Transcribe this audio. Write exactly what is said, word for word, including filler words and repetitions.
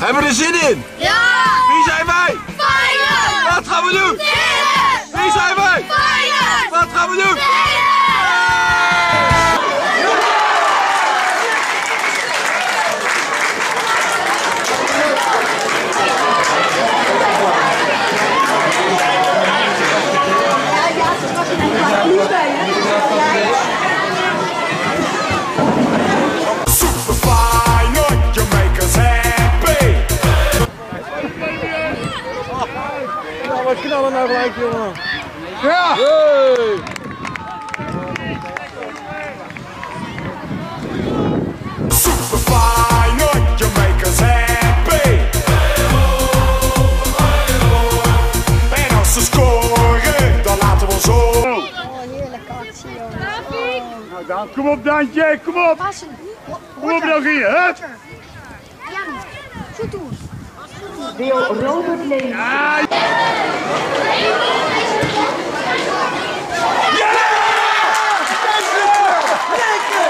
Hebben we er zin in? Ja! Wie zijn wij? Feyenoord! Wat gaan we doen? Winnen! Wie zijn wij? Feyenoord! Wat gaan we doen? Winnen! Super Feyenoord, you make us happy. Nou, wat knallen nou gelijk, jongen. Ja! Hey. Super Feyenoord, you make us happy. En als ze scoren, dan laten we ons horen. Oh, heerlijke actie, jongen. Nou, Dan, kom op, Dantje, kom op. Passen. Kom op, nog hier, hè? Jan, goed doen. Wil Robert Leen. Ja. Lekker!